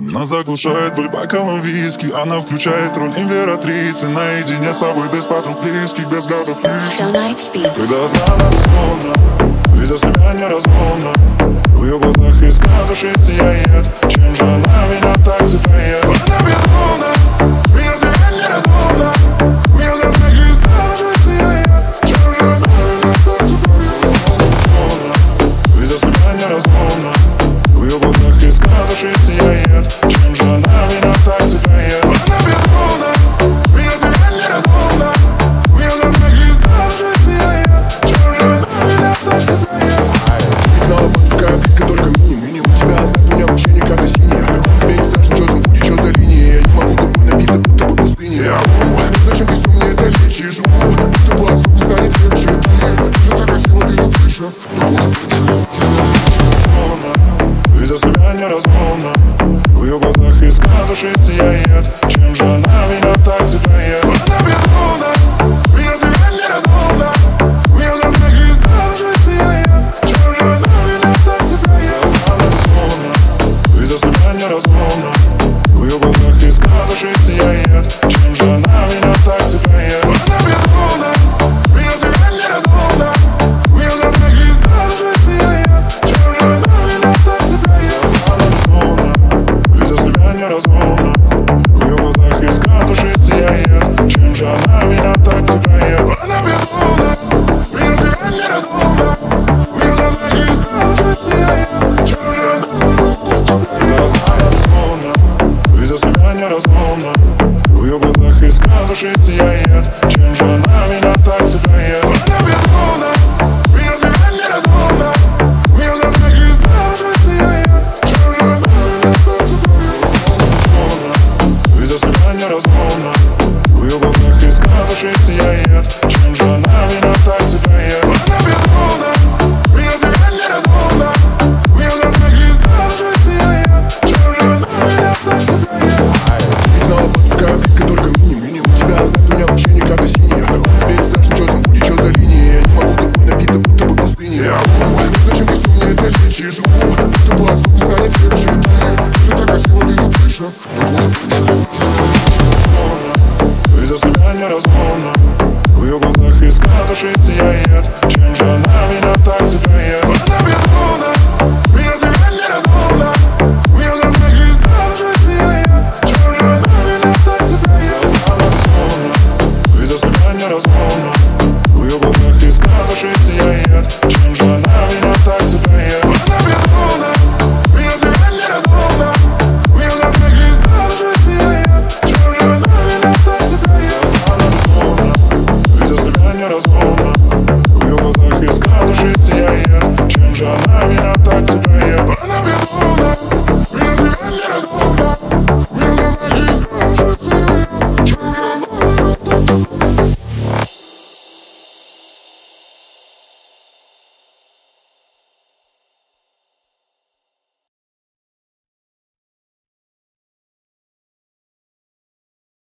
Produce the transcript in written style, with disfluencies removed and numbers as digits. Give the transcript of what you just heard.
Она заглушает боль бокалом виски. Она включает роль императрицы. Наедине с собой, без подруг близких, без взглядов лишних. Когда одна она безмолвна, видя себя неразмолвно, в ее глазах искра души сияет. Чем же она меня так цепляет? Она безмолвна, видя себя неразмолвно, в ее глазах искра души сияет. Чем же она меня так цепляет? Видя себя неразмолвно, в ее глазах искра души сияет. Чем же она меня так цепляет? Она безмолвна, видя себя неразмолвно, в ее глазах искра души сияет. Чем же она меня так цепляет? Знала, подпускаю близко только минимум. У тебя азарт, у меня вообще никогда синяя. Мне не страшно, что там будет, что за линия. Я не могу тобой напиться, будто бы в пустыне. Зачем ты все мне это лечишь? Будто бы отступ не станет легче. Ты так красиво, ты запрещена. Видя себя неразмолвно, в ее глазах искра души сияет. Чем же она меня так цепляет? Она безмолвна, видя себя неразмолвно, в ее глазах искра души сияет. Чем же она меня так цепляет? Она безмолвна, видя себя неразмолвно, в ее глазах искра души сияет. Чем же она меня так цепляет? Она безмолвна, видя себя неразмолвно, в ее глазах искра души сияет. Чем же она меня так цепляет? Она безмолвна, видя себя неразмолвно, в ее глазах искра души сияет. Чем же она меня так цепляет? Она безмолвна, видя себя неразмолвно, в ее глазах искра души сияет. Чем же она меня так цепляет? Она безмолвна, видя себя неразмолвно, в ее глазах искра души сияет. Чем же она меня так цепляет? Она безмолвна, видя себя неразмолвно, в ее глазах искра души сияет. Чем же она меня так цепляет? Видя себя неразмолвно, в ее глазах искра души сияет. Чем же она меня так цепляет? Она безмолвна, видя себя неразмолвно, в ее глазах искра души сияет. Чем же она меня так цепляет? Знала, подпускаю близко только минимум. У тебя азарт, у меня вообще никогда синяя. Мне не страшно, что там будет, что за линия. Я не могу тобой напиться, будто бы в пустыне. Зачем ты все мне это лечишь? Будто бы отступ не станет легче. Ты так красиво, ты запрещена. Видя себя неразмолвно, в ее глазах искра души сияет. Чем же она меня так цепляет? Она безмолвна, видя себя неразмолвно, в ее глазах искра души сияет. Чем же она меня так цепляет? Она безмолвна, видя себя неразмолвно, в ее глазах искра души сияет. Чем же она меня так цепляет? Она безмолвна, видя себя неразмолвно, в ее глазах искра души сияет. Чем же она меня так цепляет? Она безмолвна, видя себя неразмолвно,